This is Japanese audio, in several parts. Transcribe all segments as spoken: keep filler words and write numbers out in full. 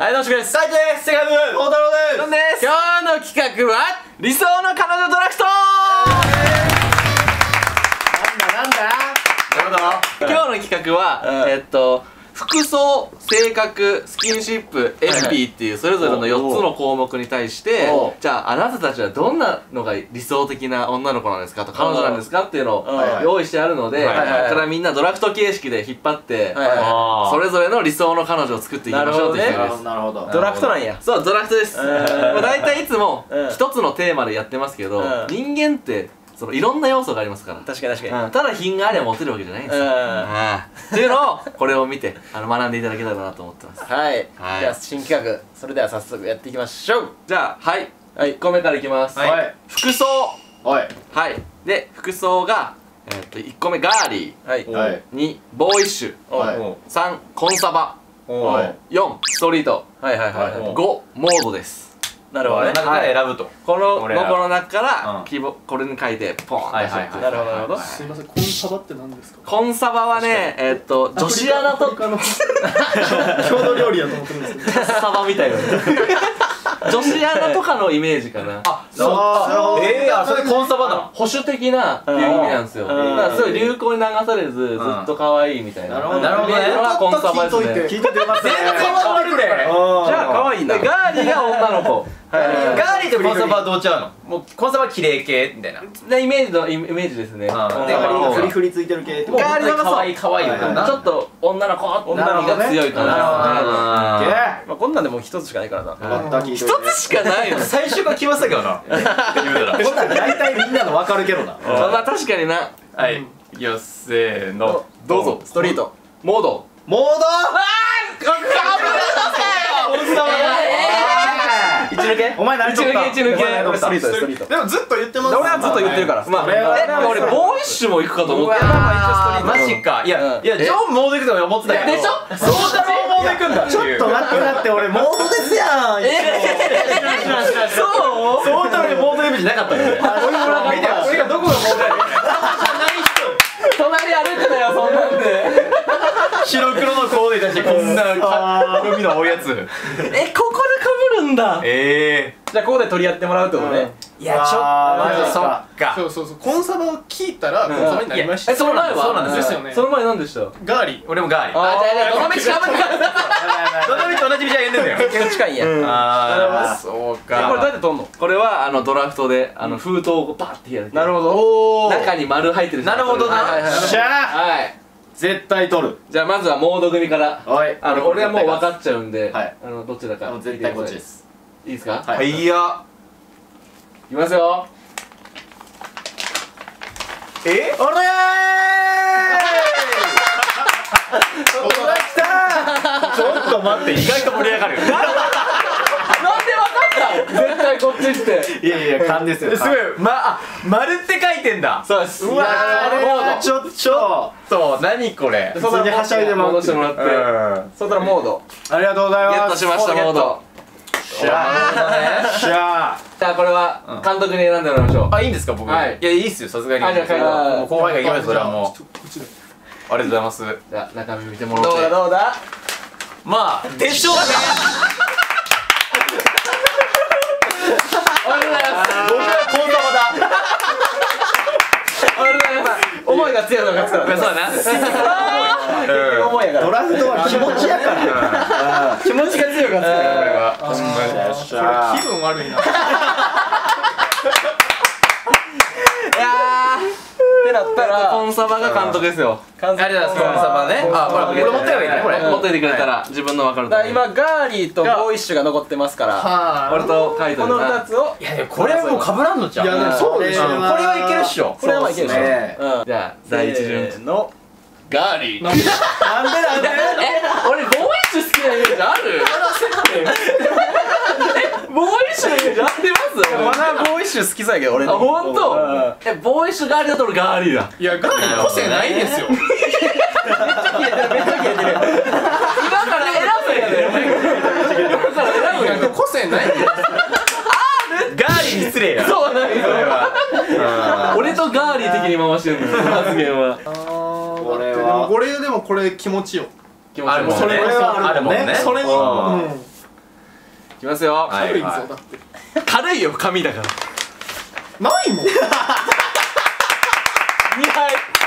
はい、どうもしくです。 大地です。セカンドです。 孝太郎です。 なんです。 今日の企画は理想の彼女ドラフト。 なんだなんだ。 なるほど。今日の企画は、えっと服装、性格、スキンシップ、エンピーっていうそれぞれのよっつの項目に対してじゃああなたたちはどんなのが理想的な女の子なんですかと彼女なんですかっていうのを用意してあるので、これからみんなドラフト形式で引っ張ってそれぞれの理想の彼女を作っていきましょうっていう企画です。 なるほど。 ドラフトなんや。 そう、ドラフトです。大体いつも一つのテーマでやってますけど、人間ってそのいろんな要素がありますから。 確かに確かに。 ただ品があればモテるわけじゃないんですよ。っていうのをこれを見てあの学んでいただけたらなと思ってます。 はい。じゃあ新企画、それでは早速やっていきましょう。 じゃあはいいっこめからいきます。 はい。 服装。 はい。 はいで服装がえっといっこめガーリー。 はい。 にボーイッシュ。 はい。 さんコンサバ。 はい。 よんストリート。 はいはいはい。 ごモードです。 なるほどね。 中から選ぶと。 このごこの中から希望これに書いてポンって出して。 なるほどなるほど。 すいません、コンサバって何ですか？ コンサバはね、えっと女子アナとかの郷土料理やと思ってるんですけど、 サバみたいな女子アナとかのイメージかな。 あ、そう。ええ、あ、それコンサバだ。 保守的なっていう意味なんですよ。だからすごい流行に流されずずっと可愛いみたいな。 なるほどなるほどね。 コンサバですね。 聞いててますね。全然変わるね。 じゃあ可愛いんだ。 ガーリーが女の子。 ガーリーとコンサバはどうちゃうの？もうコンサバは綺麗系みたいな。 イメージのイメージですね。 で、フリフリついてる系。 ガーリーは可愛い可愛いよな。 ちょっと女の子女の子が強いかな。 まあこんなんでも一つしかないからな。 一つしかないよ。 最初から来ましたけどな。言うたら。こんなん大体みんなの分かるけどな。 まあ確かにな。 はい。いきます。せーの。 どうぞ。 ストリート。 モード。 モード。一抜け？お前何取った？ 一抜け一抜け。 ストリートストリート。 でもずっと言ってます。 俺はずっと言ってるから。 まあえ俺ボーイッシュも行くかと思って。 マジか。いやいやジョンモード行くと思ってたけど。でしょ？そうだろモード行くんだ。ちょっと待って待って俺モードですやん。そう？そうだろモードイメージなかったよね。俺がどこがモードやねん。 隣歩くなよそんなんで。 白黒のコーデに対してこんな海の多いやつ。 えここで被るんだ。 ええ。 じゃあここで取り合ってもらうってことね。 いやちょっとそっか。 そうそうそう、コンサバを聞いたらコンサバになりました。 えその前はそうなんですよね。 その前何でした？ ガーリー。 俺もガーリー。 あじゃあどの道かぶるから。 どの道同じ道は言えんねんだよ。 結構近いんや。 ああそうか。 これどうやって取んの？ これはあのドラフトであの封筒をバッてやる。 なるほど。 中に丸入ってる。 なるほどな。 しゃはい。 絶対取る。 じゃあまずはモード組から。 はい。 あの俺はもう分かっちゃうんで、 はいあのどちらか。 絶対こっちです。 いいですか？ はい。いや。 いきますよ。 え？おらー！おら来た！ちょっと待って、意外と盛り上がる。 なんで分かった？絶対こっちって。 いやいや、勘ですよ。すごい、ま、あ、丸って書いてんだ。 そうです。 うわー、ちょっと、ちょっと、何これ。 それではしゃいでも戻してもらって。 そしたらモード。 ありがとうございます。 ゲットしましたモード。 しゃー。しゃー。 じゃあこれは監督に選んでもらいましょう。 あ、いいんですか僕。 はい。 いや、いいっすよ、さすがに。 あ、じゃあもう後輩がいきます、それはもう。ありがとうございます。 じゃあ中身見てもらって。 どうだどうだ？ まあ、でしょうね。 おめでとうございます。 僕はコンサバだ。 おめでとうございます。 思いが強いのが勝つから。 そうだな。 思いやから。 ドラフトは気持ちやから。 気持ちが強いから。 これは。 これ気分悪いな。 いやー。 ってなったらコンサバが監督ですよ。 ありがとうございます。 コンサバね。あ、これ持ってればいいね。これ持っていてくれたら自分の分かると思う。 今ガーリーとボーイッシュが残ってますから。 俺とカイトこのふたつを。 いやでもこれはもう被らんのちゃう。 いやでもそうでしょ。 これはいけるっしょ。 これはいけるでしょ。 じゃあ第一順のガーリー。 なんでなんで？ え、俺ボーイッシュ好きなイメージある？え、ボーイッシュのイメージあります？ まだボーイッシュ好きそうやけど俺。 あ、本当？え、ボーイッシュガーリーだと俺ガーリーだ。 いやガーリー個性ないんですよ。 めっちゃ切れてるめっちゃ切れてる。 今から選ぶやで。今から選ぶやで。 個性ないんですよ。 ガーリーに失礼や。 そうなんですよ。 それは。 俺とガーリー的に回してるんですよ発言は。 これはこれでもこれ気持ちよ。 気持ちいい。 それはあるもんね。 それにきますよ。 軽いぞだって軽いよ紙だから。 ないもんにはい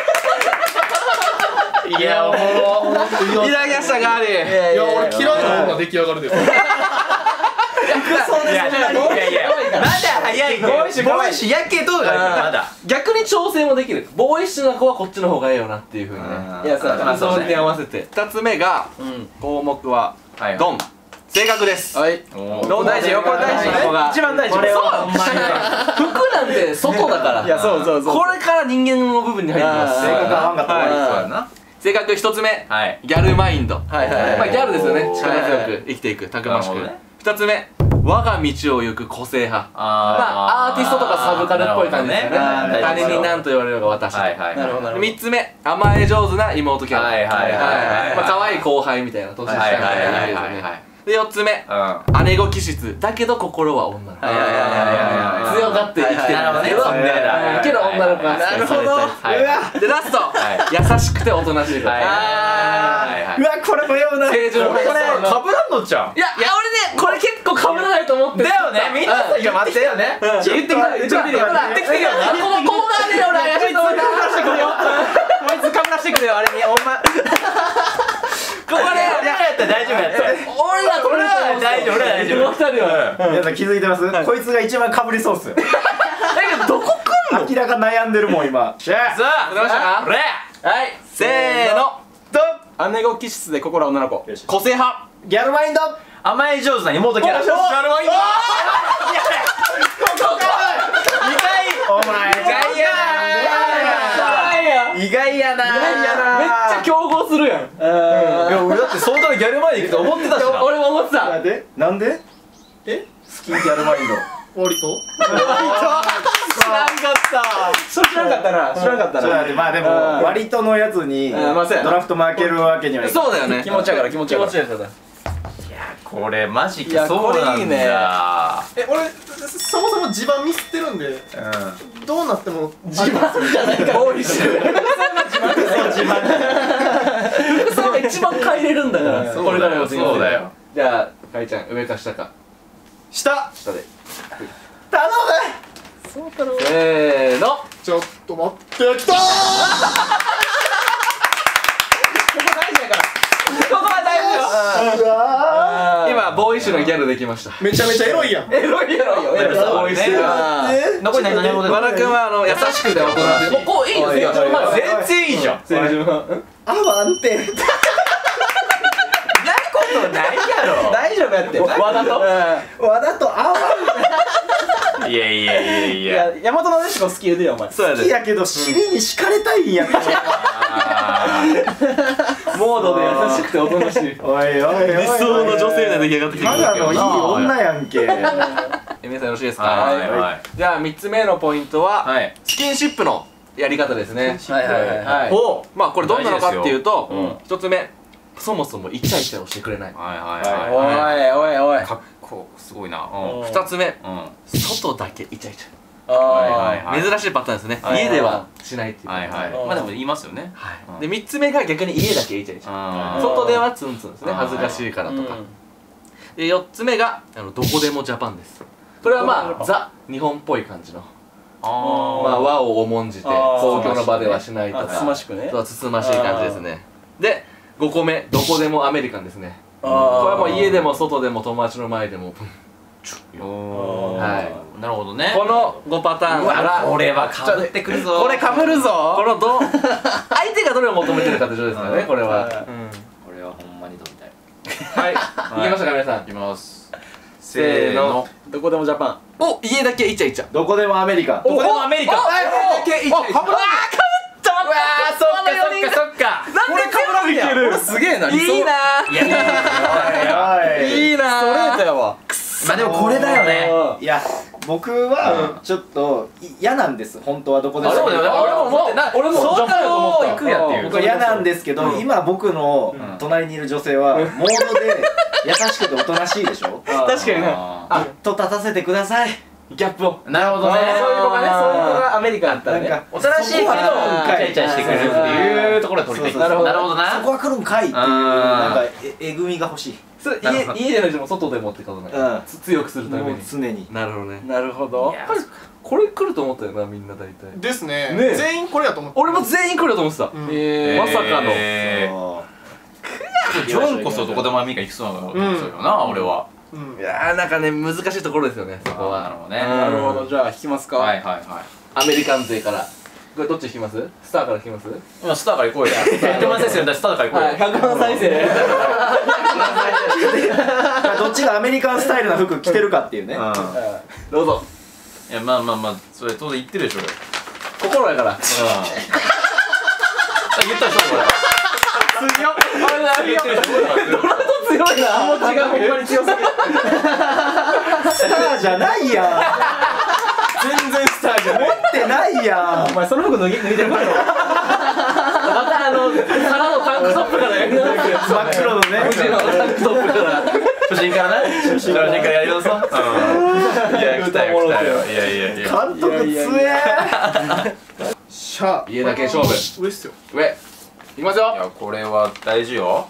いやおもろいただきましたガーリー。 いや俺嫌いなもんが出来上がるでそうです。いやいやいやまだ早いね。ボーイッシュボーイッシュやけどまだ逆に調整もできる。ボーイッシュな子はこっちの方がいいよなっていう風にね。 いやそうだ理想に合わせて。ふたつめが項目はドン性格です。 はいどう大事よこれ大事一番大事。これは服なんて外だから。 いやそうそうそうこれから人間の部分に入ってます。 性格合わんかったらいいそうやな。 性格ひとつめ、 はいギャルマインド。 はいはいはいまあギャルですよね。 おー力強く生きていく、たくましくなるほどね。 ふたつめ、我が道を行く個性派。 あまあアーティストとかサブカルっぽい感じですよね。 なるほどね他人に何と言われるか私。 はいはいなるほどなるほどみっつめ、甘え上手な妹キャラ。 はいはいはいはいまあ可愛い後輩みたいな年下みたいな感じですよはいはいはいはいね。でよっつめ、 うん姉御気質だけど心は女の子。 はいはいはいはい強がって生きてるんだけど、 はいはいはいはいけど女の子が好きにされたり。 はいでラスト、優しくておとなしい子。 はいはいはい。 うわこれもような正常これかぶらんのちゃん。 いや、いや俺ね、これ結構被らないと思ってだよね。みんなさ、いや待ってよね。言ってきた。言ってきた。言ってきたよ。 このこうがね、俺怪しいと思ってこいつかぶらしてくれよあれにほんまここね、 俺らやったら大丈夫やった。 俺ら俺らは大丈夫。俺ら大丈夫。 ふたりはうん皆さん気づいてます、こいつが一番かぶりそうっすよ。 だけどどこ来んの？ 明らか悩んでるもん今。しゃさあ、 出ましたか？ 俺はい、せーの、 姉御気質で心は女の子個性派。 ギャルマインド。 甘え上手な妹キャラ。 ギャルマインド。 お前意外やな。意外やな。 めっちゃ競合するやん。 いや俺だって相当ギャル前で行くと思ってたしな。 俺も思ってた。 なんでなんでえスキンギャルマインド。 割と知らんかったそれ知らんかったな知らんかったそうだなね、まあでもうん割とのやつにドうんまあそうやなラフト負けるわけにはいかない。 そうだよね。 気持ちやから気持ちやから気持ちやから。 これマジいやかそうなんだ。 これいいねえ俺そもそも地盤ミスってるんでうん。 どうなっても自慢じゃないから。多いし。そうが一番変えれるんだから。 そうこれからの人生そうだよ。 じゃあ、かいちゃん、上か下か。 下下で。 頼せーの。 ちょっと待ってきたーここは大丈夫よ。 む。うわ今、ボーイッシュなギャルできました。 めちゃめちゃエロいやんエロいエロいよ。エロい。ボーイッシュ。 ー。 残り何何和田君はあの優しくておとなしい。もうこういいよ。正常派。 全然いいじゃん。 正常派。 あわんて。 ことないやろ。 大丈夫やって和田とわだとあわん。 いやいやいやいいや。 や山本のしこ好き言うてよお前そうや好きやけど尻に敷かれたいんやって。 モードで優しくておとなしい。 おいおいおいおい。 理想の女性が出来上がってきてただのいい女やんけ。 え皆さんよろしいですか？ はいはいじゃあみっつめのポイントははい。 スキンシップのやり方ですね。 はいはいはいはい。 おまあこれどんなのかっていうと大事ですよひとつめそもそもイチャイチャをしてくれない。 はいはいおはいはい。 おいおいおいかっこすごいな。うん。 ふたつめうん。 外だけイチャイチはいあはいはい。 ャ珍しいパターンですね。 はい家ではしないっていう。 はいはい。 うんまあでも言いますよね。 はい。でみっつめが逆に家だけイチャイチャ。 うん。 外ではツンツンですね。 うん恥ずかしいからとかうん。 でよっつめがあのどこでもジャパンです。これはまあザ日本っぽい感じの。 あまあ和を重んじてあー公共の場ではしないとあかつつましくねそうつつましい感じですね。でごこめどこでもアメリカンですね。 あーこれはもう家でも外でも友達の前でもブンチュッおーはいなるほどね。 このごパターンからこれはかぶってくるぞ。 これかぶるぞこのど相手がどれを求めてるかって状ですからねこれは。 これはほんまに撮りたい。 はい行きましたか皆さん。 いきます。 せーの。 どこでもジャパンお家だけイチャイチャ。 どこでもアメリカン。 どこでもアメリカ。 おあ、 けイチャイチャ。あかぶった。 うわー、そっかそっかそっか。 なんでかぶらんいける。 俺すげえないいな。 いやいやいや。 おい。 いいな。 ストレートやわまあでもこれだよね。 いや僕はちょっと嫌なんです本当はどこでも。 そうだよね。俺も思ってな。 俺もそんなの行くやっていう。 僕は嫌なんですけど、 うん今僕の隣にいる女性はモードで優しくておとなしいでしょ。 確かにね。 あずっと立たせてください。 ギャップを。 なるほどね。 そういう子がね、そういう子がアメリカだったらね、 おとなしいけどイチャイチャしてくれるっていうところで撮りたい。なるほどなるほどな。 そこは来るんかいっていうなんかええぐみが欲しい。 それ家家じゃなくても外でもってことね。強くするために。 常に。 なるほどね。 なるほど。 これ来ると思ったよな、みんな大体。 ですね。 ね全員これやと思って。 俺も全員来ると思ってた。 えまさかの。 ジョンこそどこでもアメリカ行きそうなのよな、俺は。 いやー、なんかね、難しいところですよね、そこは。 なるほどね。 なるほど、じゃあ引きますか。 はいはいはい。 アメリカン勢から。これどっち引きます？スターから引きます？ 今スターから行こうよ。ひゃくまん再生だ、スターから行こうよ。 ひゃくまん再生。 どっちがアメリカンスタイルな服着てるかっていうね。 どうぞ。 いや、まあまあまあ、それ当然言ってるでしょ。 心やから。 言ったでしょ、これ。 強っ。強いな。気持ちがほんまに強すぎる。 スターじゃないやん。全然スターじゃ持ってないやん。 お前その服脱ぎ脱いでるから。 またあの腹のタンクトップからやり直す。 真っ黒のね。 タンクトップから。 初心からね。初心からやり直そう。いや、来たよ来たよ。いやいやいや。 監督強え。 しゃあ。 家だけ勝負。 上っすよ。 上。いきますよ。 いや、これは大事よ。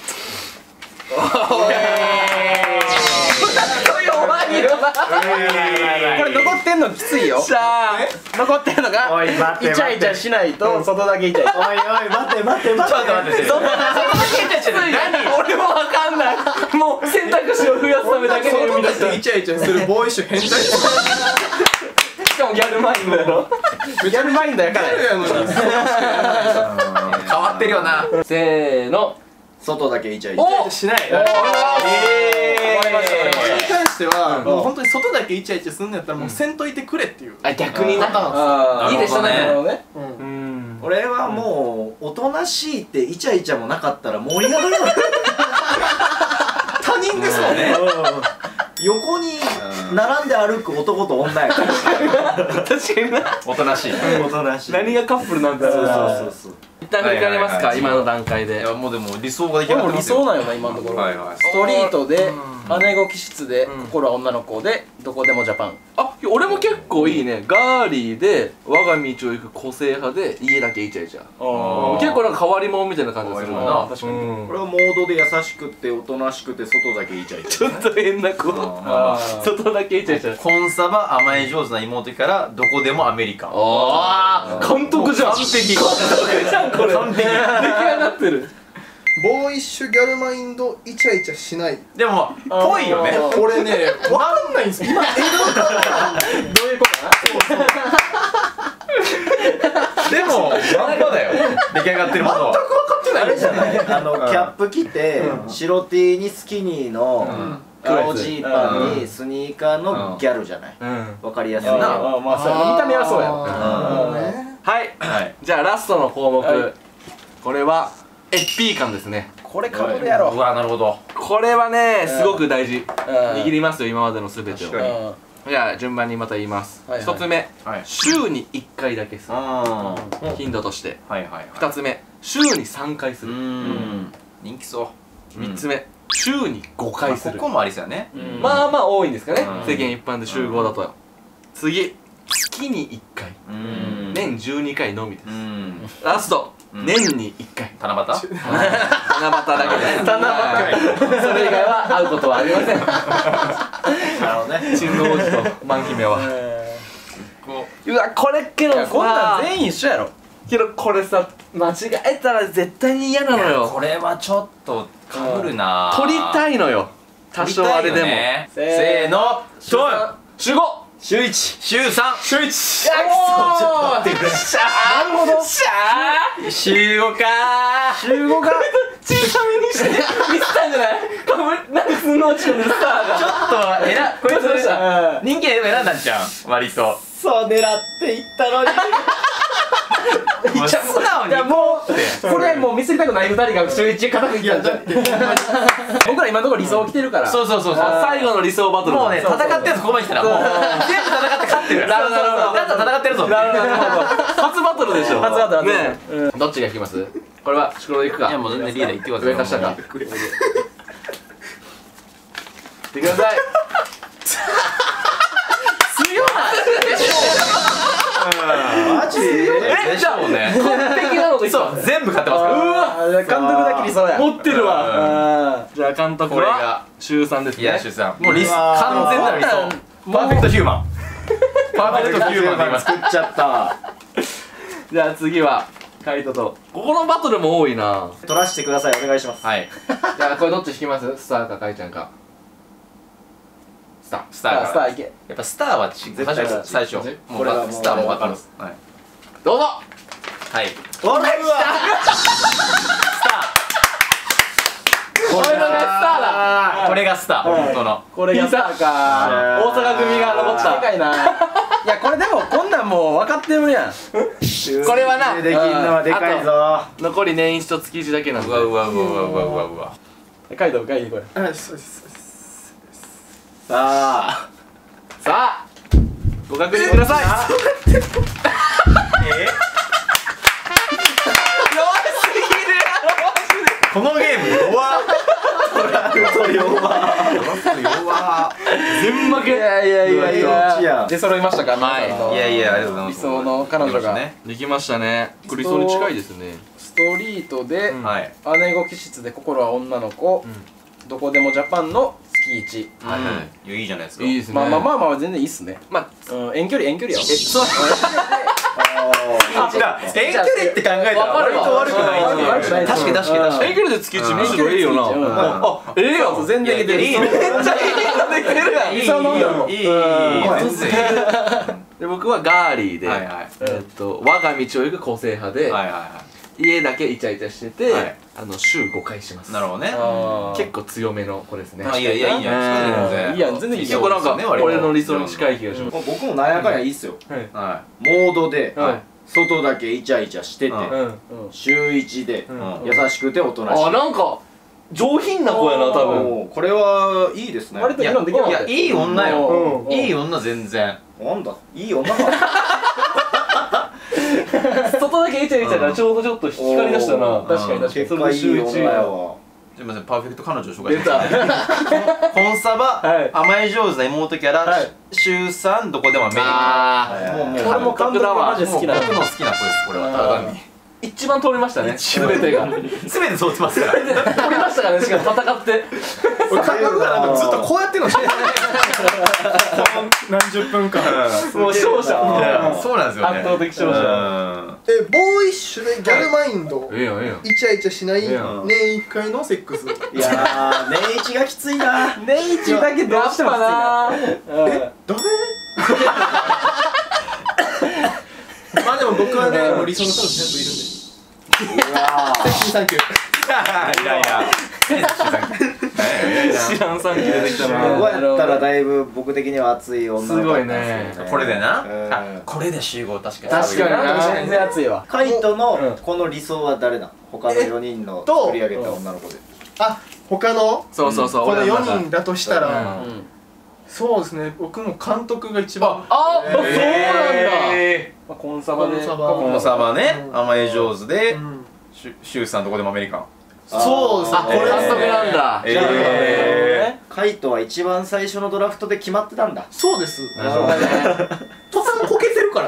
弱いよな。これ残ってんのきついよ。 さあ、 残ってんのがおい待ってイチャイチャしないと外だけイチャイチャ。 おいおい待って待って待って。 ちょっと待って。 そんな何？俺もわかんない。もう選択肢を増やすためだけで生み出した。 イチャイチャするボーイッシュ変態。 しかもギャルマインドやろ。 ギャルマインドやから。 やのに。 変わってるよな。 せーの。 外だけイチャイチャ。 おしない。 えこれに関してはもう本当に外だけイチャイチャすんのやったらもうせんといてくれっていう。 あ、逆にな。 あいいでしたね。 うん。 俺はもうおとなしいってイチャイチャもなかったら盛り上がらない。 他人ですもんね。 横に並んで歩く男と女やから。 確かにな。 おとなしい。 おとなしい。 何がカップルなんだろうな。 そうそうそう。 一旦振り返りますか、今の段階で。 いや、もうでも理想ができこれも理なかった。 想なんよな今のところ。 はいはい。 ストリートで姉子気質で心は女の子でどこでもジャパン。 あ、俺も結構いいね。ガーリーで我が道を行く個性派で家だけイチャイチャ。 ー結構なんか変わり者みたいな感じがする変わり者な。確かに。 これはモードで優しくっておとなしくて外だけイチャイチャ。 ちょっと変な子。 あ外だけイチャイチャ。 コンサバ甘え上手な妹からどこでもアメリカン。 ああ、監督じゃん。完璧。監督じゃんこれ。完璧。出来上がってる。 ボーイッシュギャルマインドイチャイチャしない。 でもぽいよね。 俺ねわかんないんですよ。今映どういうことな？ でもまんまだよ。出来上がってるものは。 あれじゃないあのキャップ着て白 T にスキニーの青ジーパンにスニーカーのギャルじゃない。わかりやすいな。 ああまあそう見た目はそうや。 はい。 はい。 じゃあラストの項目。これはエッピー感ですね。 これかぶるやろ。 うわ、なるほど。 これはね、すごく大事。 うん握りますよ、今までのすべてを。 確かにじゃあ順番にまた言います。 はいはい一つ目、 はい。 週にいっかいだけする。 あ頻度として。 あ。はいはいはい。 二つ目、週にさんかいすうる。 ん。人気そう。 三つ目、週にごかいする。 ここもありですよね。 まあまあ多いんですかね、 うん世間一般で集合だと。次、月にいっかい。 うん。 年じゅうにかいのみですう。ん。 ラスト、 うん年にいっかい。 七夕。 七夕だけです。七夕。それ以外は会うことはありません。 なるほどね。 珍の王子と万姫は。 こうわ、これけどさ、 こんなん全員一緒やろ。 けどこれさ、間違えたら絶対に嫌なのう。 よ。 これはちょっとかぶるな。 取りたいのよ。多少あれでも。 せーの。 週と。 集合。 週一。 週三。 週一。 おーなるほど。しゃー。 週五かー。 週ごが小さめにしてミスったんじゃない？かぶなんかスノーチューのスターが。 ちょっと選こいつどうした人気で選んだんじゃん割と。 そう狙っていったのに。 もう素直にいやもうこれもう見せたくないふたりが週一固くいったんじゃん。僕ら今のところ理想来てるから。 そうそうそうそう。 最後の理想バトル。 もうね戦ってるぞここまで来たらもう全部戦って勝ってる。 なるほどなるほど。 だったら戦ってるぞ。 なるほどなるほど。初バトルでしょ。 初バトルねえ。どっちが引きます？これはシクロでいくか。 いやもう全然リーダー言ってください。 上か下か。 もう言ってください。 強マジえじゃあもうね完璧なのでそう全部買ってますからうわ監督だけ理想や。 持ってるわ。 あじゃあ監督これがは週さんですね。 いやしゅうさんもうリスうわー完全なる理想パーフェクトヒューマンパーフェクトヒューマンで言います作っちゃったじゃあ次はカイトと。ここのバトルも多いな。 取らせてくださいお願いしますはいじゃあこれどっち引きます？スターかカイちゃんか。スター。 スターからスターいけ。 やっぱスターはち絶対初めて最初もうこれはもうスターも分かるますはいどうぞ。 はい俺はこれがスターだ。 これがスター本当のこれがスターか。 大阪組が残った。 でかいな。いやこれでもこんなんもう分かってるやん。 これはなできんのはでかいぞ残り年一と月一だけなんで。 うわうわうわうわうわうわうわカイトカイトこれ。 あそうですそうですさあさあご確認ください。 このゲーム弱それ弱全負け。 いやいやいやいどっちやや。出揃いましたか。 はい皆さんのいやいやありがとうございます理想の彼女がねできましたね。理想に近いですね。 ストリートでうんはい姉子気質で心は女の子。どこでもジャパンの月一。 はいはいいやいいじゃないですかいいですね。 まあまあまあまあ全然いいっすね。 まあうん遠距離遠距離よ。 えそう。 あ遠距離って考えたら割と悪くないっていう悪くない確かに確かに確かに遠距離で月一むしろええよな。 うんああええやん。 全然いけてる。 いやいいねめっちゃいいのできてるやん。 いい理想の女の子いいいいうん全然いいで僕はガーリーで、 はいはいえーっと我が道を行く個性派で、 はいはいは家だけイチャイチャしてて、 はいあの週ごかいします。 いなるほどねあー結構強めの子ですね。 あいやいやいいんじゃないですかいいやん全然いい結構なんかそうですね割と俺の理想に近い気がします。 僕もなんやかんやいいっすよはい。 はモードではい。 外だけイチャイチャしててうんうん。 週一でうんうん優しくておとなしいあなんか上品な子やな多分。 おーこれはいいですね割といいのできるいいやいい女ようんいい女全然なんだいい女か外だけイチャイチャからちょうどちょっと光り出したな。 おー確かに確かに。 結果いい女やわすいませんパーフェクト彼女を紹介出しますた。 コンサバはい甘え上手な妹キャラはい週さんどこでもアメリカあもうもう俺も監督がマジで好きなの。 僕の好きな子ですこれはただ単にー一番通りましたね。すべてが。通り全てそうってますからましたからね。しかも戦って。 俺感覚がなんかずっとこうやってんの知らないこの何十分間もう勝者。 いやそうなんですよね圧倒的勝者。 者えボーイッシュでギャルマインドええやんええやん。 イチャイチャしないええやん年一回のセックスいやー年一がきついな年一だけどうしてもきついな。 誰まあでも僕はねもう理想の彼女ちゃんといるんでうわセクシーサンキューいやいや知らんさんき出てきたこな。 こやったらだいぶ僕的には熱い女の子だったんですけどこれでなうんあこれで集合確かに確かにな全然熱いわ。 カイトのうんこの理想は誰だ他のよにんの作り上げた女の子であ他のそうそうそう。 このよ俺らにんだとしたらうんうん。 そうですね僕も監督が一番あ、そうなんだ。 えまあコンサバで。 コンサバーコンサバねうん甘え上手でうんシュシュウさんどこでもアメリカンそうですねあ、これ監督なんだ。 じゃあえカイトは一番最初のドラフトで決まってたんだそうですなるほどね。 途端こけてるから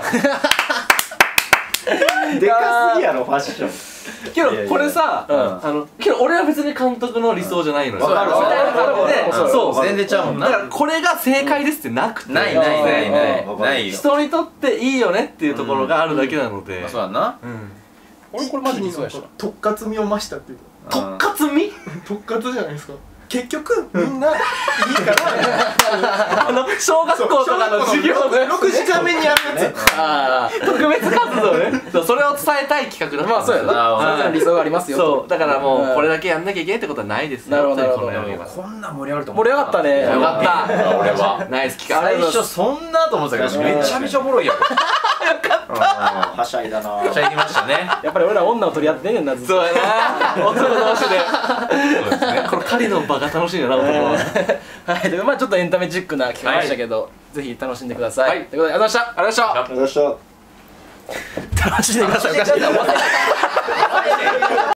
でかすぎやろファッションけどこれさ、 うんあのけど俺は別に監督の理想じゃないのよ。 わかるみたいな感じで、 そうそう。 全然ちゃうもんなだからこれが正解ですってなくて、 ないないないないうんないよ人にとっていいよねっていうところがあるだけなので。 まあそうやんなうん。 俺これマジ理想やしな。 特活味を増したっていう特活味？ 特活じゃないですか結局みんないいからあの小学校とかの授業でろくじかんめにやるやつあ特別活動ね。そうそれを伝えたい企画だった。 まあそうやな。それぞれ理想がありますよ。 そうだからもうんうこれだけやんなきゃいけないってことはないですよ。 なるほどというこのなるほどやりますこんな盛り上がると思盛り上がったね。 よかった。 俺はナイス企画。 最初そんなと思ってたけどめちゃめちゃおもろいやんはしゃいだなめっちゃ行きましたねやっぱり俺ら女を取り合ってんねんなずっと。 そうやな。男同士で。 そうですねこの狩りの場が楽しいんだな男は。 はい、というまあちょっとエンタメチックな企画でしたけど、ぜひ楽しんでください。 はいということでありがとうございました。 ありがとうございました。 ありがとうございました楽しんでください。おかしいな。